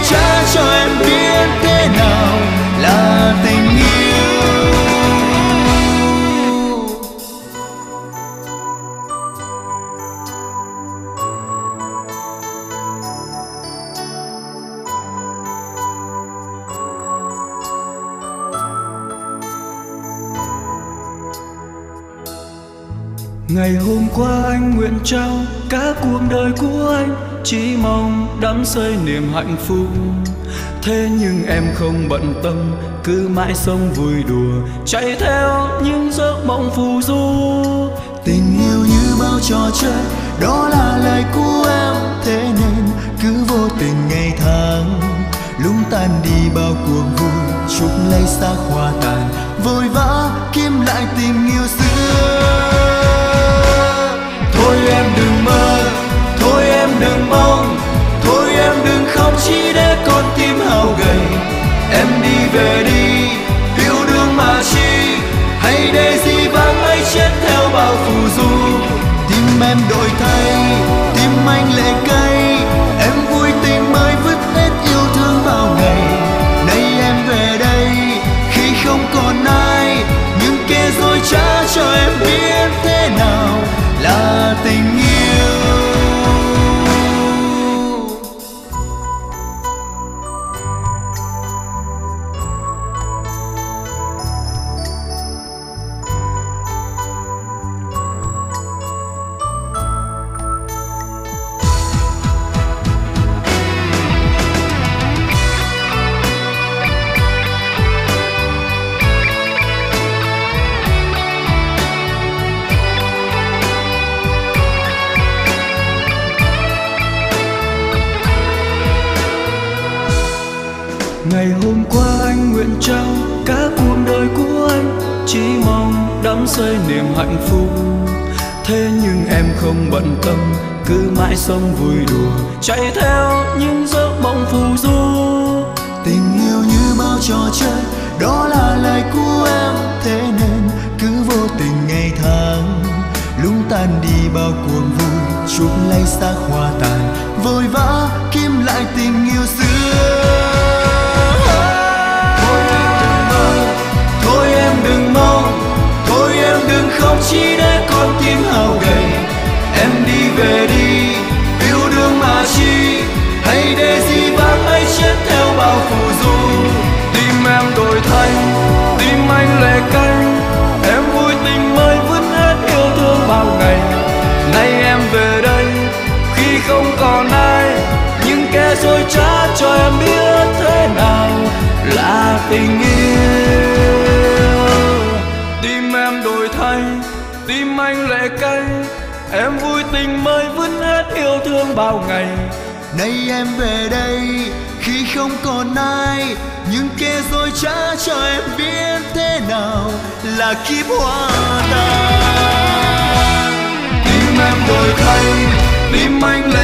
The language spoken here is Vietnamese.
trả cho em biết thế nào là tình yêu. Ngày hôm qua anh nguyện trao cả cuộc đời của anh, chỉ mong đắm say niềm hạnh phúc. Thế nhưng em không bận tâm, cứ mãi sống vui đùa, chạy theo những giấc mộng phù du. Tình yêu như bao trò chơi, đó là lời của em, thế nên cứ vô tình ngày tháng lung tan đi bao cuộc vui, chúc lấy xác hoa tàn, vội vã kiếm lại tình yêu xưa. Thôi em đừng mơ, thôi em đừng mong, thôi em đừng khóc chỉ để con tim hao gầy. Em đi về đi, yêu đương mà chi, hay để gì vắng ấy chết theo bao phù du. Tim em đổi thay, tim anh lệ cay, em vui tình mới vứt hết yêu thương bao ngày. Nay em về đây khi không còn ai, nhưng kẻ dối trá cho em biết thế nào là tình yêu. Ngày hôm qua anh nguyện trao cả cuộc đời của anh, chỉ mong đắm say niềm hạnh phúc. Thế nhưng em không bận tâm, cứ mãi sống vui đùa, chạy theo những giấc mộng phù du. Tình yêu như bao trò chơi, đó là lời của em, thế nên cứ vô tình ngày tháng lung tan đi bao cuộc vui, chúc lấy xác hoa tàn, vội vã kiếm lại tình yêu xưa. Đừng mong, thôi em đừng khóc chỉ để con tim hao gầy. Em đi về đi, yêu đương mà chi, hay để gì vắng ấy chết theo bao phù du. Tim em đổi thay, tim anh lệ cay, em vui tình mới vứt hết yêu thương bao ngày. Nay em về đây khi không còn ai, nhưng kẻ dối trá cho em biết thế nào là tình yêu. Tim em đổi thay, tim anh lệ cay, em vui tình mới vứt hết yêu thương bao ngày. Nay em về đây khi không còn ai, nhưng kẻ dối trá cho em biết thế nào là kiếp hoa tàn. Tim em đổi thay, tim anh